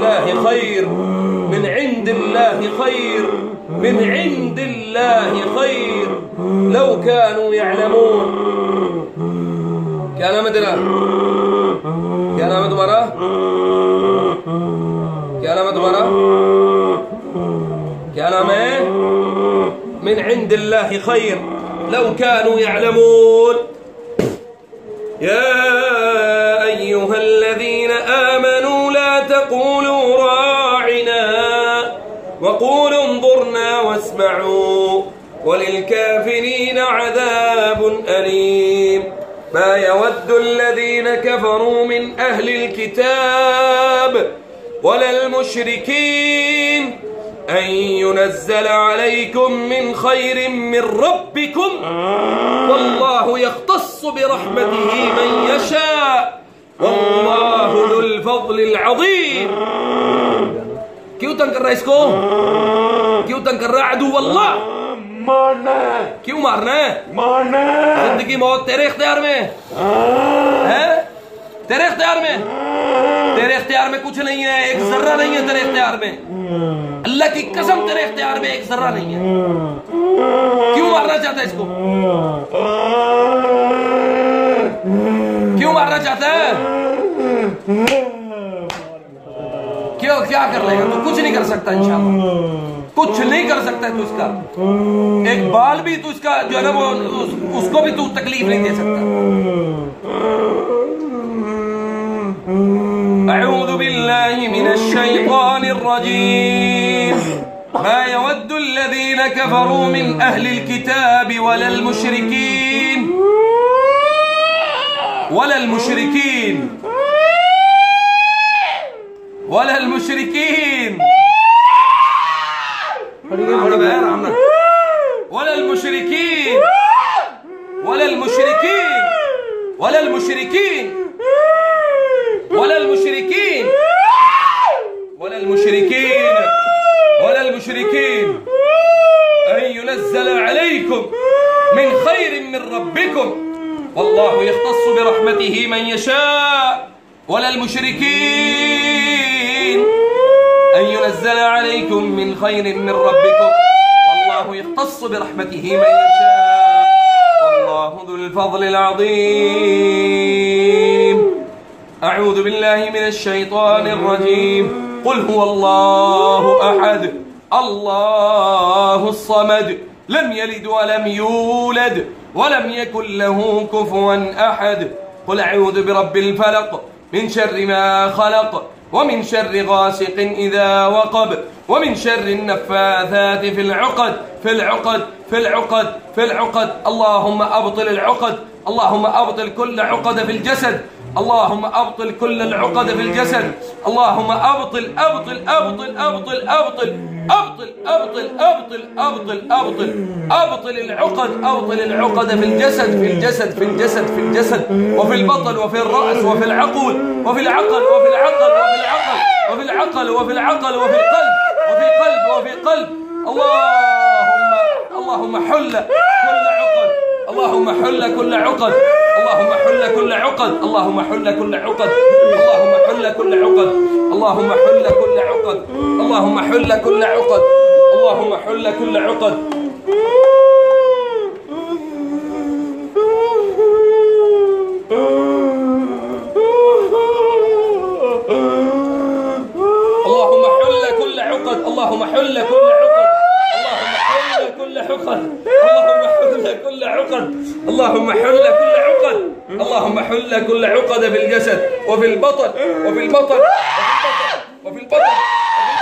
الله خير، من عند الله خير، من عند الله خير لو كانوا يعلمون. क्या नाम है तेरा? क्या नाम है तुम्हारा? क्या नाम है तुम्हारा? क्या नाम है? من عند الله خير لو كانوا يعلمون. يا أيها الذين آمنوا لا تقولوا راعنا وقولوا انظرنا واسمعوا وللكافرين عذاب أليم. ما يود الذين كفروا من أهل الكتاب ولا المشركين أن ينزل عليكم من خير من ربكم والله يختص برحمته من يشاء والله ذو الفضل العظيم. क्यों तंग कर रहा है इसको? क्यों तंग कर रहा है? अदू अल्लाह मारना है। क्यों मारना है? मारना है। जिंदगी मौत तेरे इख्तियार में है, तेरे इख्तियार में, तेरे इख्तियार में कुछ नहीं है, एक जर्रा नहीं है तेरे इख्तियार में। अल्लाह की कसम तेरे इख्तियार में एक जर्रा नहीं है। क्यों मारना चाहता है इसको? क्यों मारना चाहता है? क्यों? क्या कर लेगा तू? कुछ नहीं कर सकता इंशाअल्लाह, कुछ नहीं कर सकता तू इसका। एक बाल भी तू इसका जो है ना वो उसको भी तू तकलीफ नहीं दे सकता। अऊज़ु बिल्लाहि मिनश शैतानिर रजीम। मा यवद्दु अल्लज़ीना कफ़रू मिन अहलिल किताबि वलल मुशरिकीन वलल मुशरिकीन वलल मुशरिकीन वलल मुशरिकीन वलल मुशरिकीन वलल मुशरिकीन वलल मुशरिकीन वलल मुशरिकीन वलल मुशरिकीन अन युनज़्ज़ल अलैकुम मिन खैरिन मिन रब्बिकुम वल्लाहु यख्तस्सु बिरहमतिही मन यशा' वलल मुशरिकीन أن ينزل عليكم من خير من ربكم والله يختص برحمته من يشاء والله ذو الفضل العظيم. أعوذ بالله من الشيطان الرجيم. قل هو الله أحد الله الصمد لم يلد ولم يولد ولم يكن له كفوا أحد. قل أعوذ برب الفلق من شر ما خلق ومن شر غاسق إذا وقب ومن شر النفاثات في العقد في العقد في العقد في العقد. اللهم أبطل العقد، اللهم أبطل كل عقد في الجسد، اللهم أبطل كل العقد في الجسد، اللهم أبطل أبطل أبطل أبطل أبطل أبطل أبطل أبطل أبطل أبطل أبطل العقد، أبطل العقد في الجسد في الجسد في الجسد في الجسد وفي البطن وفي الرأس وفي العقول وفي العقل وفي العقل وفي العقل وفي العقل وفي العقل وفي القلب وفي قلب وفي قلب. اللهم حل كل عقد، اللهم حل كل عقد، اللهم حل كل عقد، اللهم حل كل عقد، اللهم حل كل عقد، اللهم حل كل عقد، اللهم حل كل عقد، اللهم حل كل عقد. اللهم حل كل عقد، اللهم حل كل عقد، اللهم حل كل عقد، اللهم حل كل عقد، اللهم حل كل عقد، اللهم حل كل عقد في الجسد وفي البطن وفي البطن وفي البطن وفي البطن